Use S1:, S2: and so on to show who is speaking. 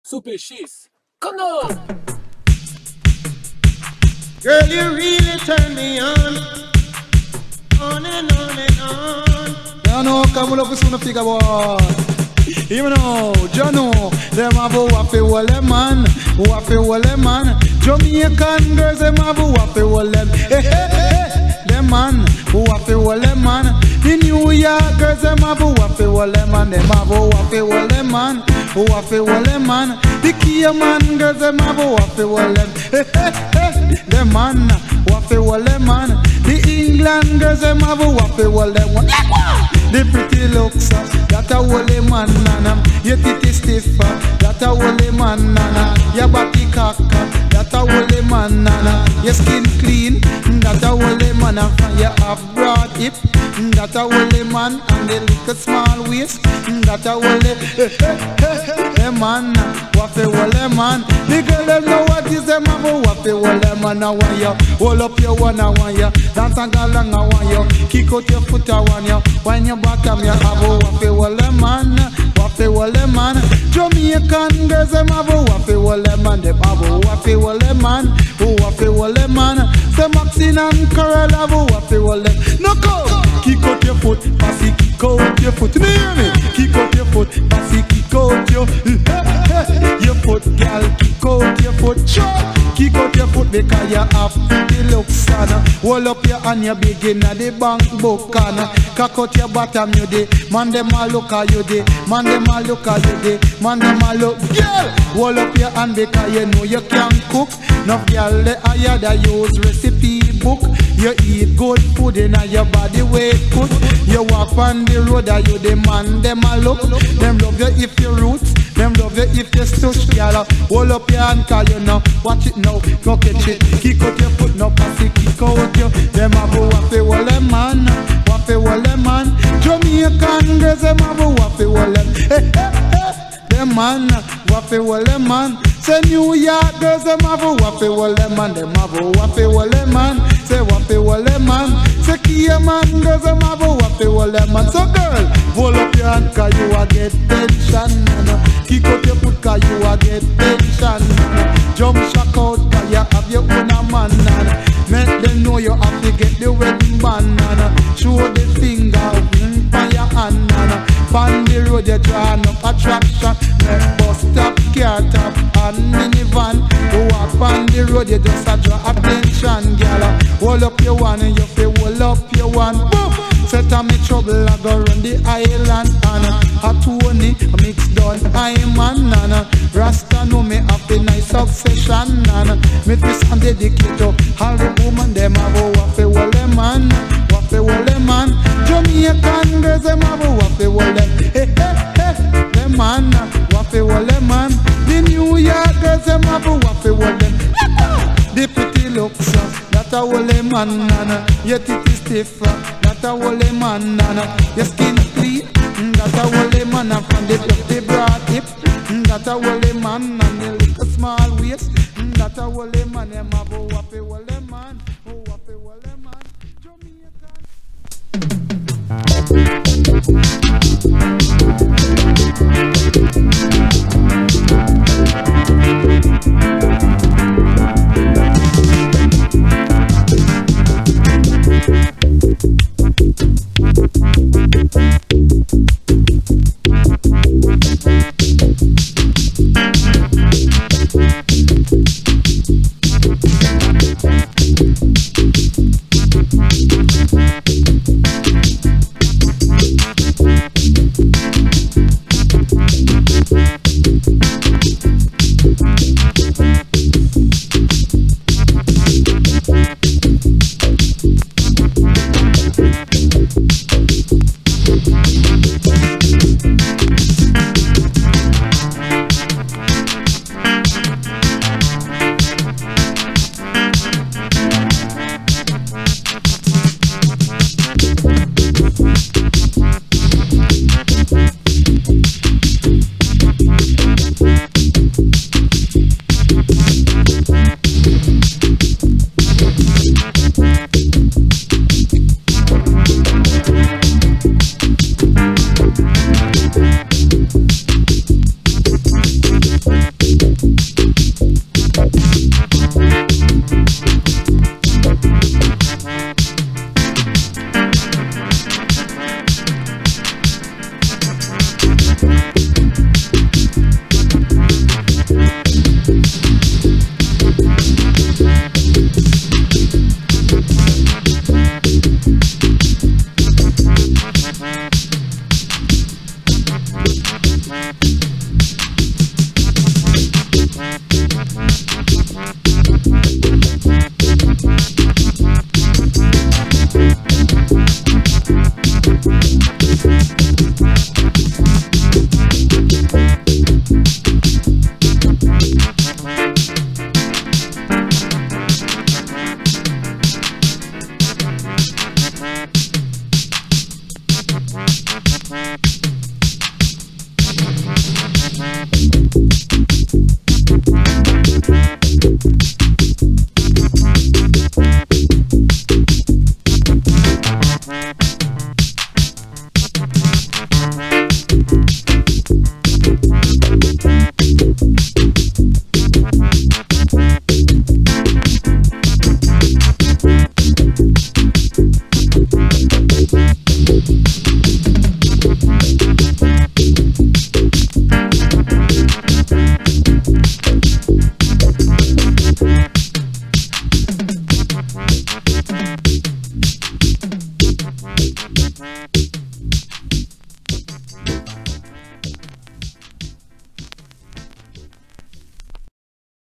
S1: Super X. Come on!
S2: Girl, you really turn me on and on and on.
S3: You know, come up with some figure boy. You know, Jono, them have a waffy wall man, waffy wall man. Jamaican girls, them have a waffy wall them. Hey, hey, hey, them man, waffy wall man. The New York girls, them have a waffy wall man, them have a waffy wall man, waffy wall man. The Kia man girls, them have a waffy wall them. Hey, hey, hey, them man, waffy wall man. The England girls, them have a waffy wall them. The pretty looks, that a holy man, nana. Your titty stiff, that a holy man, nana. Your body cock, that a holy man, nana. Your skin clean, that a holy man. And you have broad hip, that a holy man. And the little small waist, that a holy man. Waffy holy man. The girl them know what is them have a waffy holy man. I want you, hold up your one, I want you. Dance and go along, I want you. Kick out your foot, I want you. When you bottom, you have a waffy wall man, waffy wall man. Jamaican girls, them have a waffy wall man, them have a waffy wall man, waffy wall man. Say Maxine and Carol have a waffy wall. No go, kick out your foot, passy kick out your foot. You hear me? Kick out your foot, passy kick out your foot, girl. Kick out your foot, sure. Kick out your foot because you have pretty looks, Anna. Hold up your hand, you begin at the bank book, Anna. Cock out your bottom, you day. Man, them a look at you day. Man, them a look at you day. Man, them a look. Girl, hold up your hand because you know you can cook. No girl, they hire that use recipe book. You eat good food in your body weight put. You walk on the road and you the man, them a look. Them love you if you roots. Them love you if you stush, girl. Hold up your hand, cause you know. Watch it now, go catch it. Kick out your foot, no passy, kick out you. Them have a waffy wall man, waffy wall man. Jamaican girls, them have a waffy wall. Hey, hey, hey. Them man, waffy wall man. Say New York girls, them have a waffy wall man. Them have a waffy wall man. Say waffy wall man. Say Kia man girls, them have a waffy wall man. So girl, hold up your hand, cause you a get tension, nana. Kick out your foot, cause you a get tension, nana. Jump shock out, cause you have your own man, nana. Make them know you have to get the wedding band, nana. Show the finger, wing by your hand, nana. On the road you draw up attraction. Make bus stop, car top and minivan. You walk on the road you just a draw attention, girl. Hold up your one and you feel hold up your one. Boom! Set on me trouble, I go run the island, Anna. A Tony, a mix down, I'm man, Nana. Rasta know me have a nice obsession, Nana. Me twist and dedicate to all the woman, them have a waffy wall man, waffy wall man. Jamaican girls, them have a waffy wall. Hey, hey, hey, them man, waffy wall man. The New York girls, them have a waffy wall. The pretty looks, that a holy man, Nana. Your titty stiff, that a holy man, Nana. Your skin clean, that a holy man. And from the broad hip, that a holy man. And the little small waist, that a holy man. Them have a waffy holy man, waffy holy man.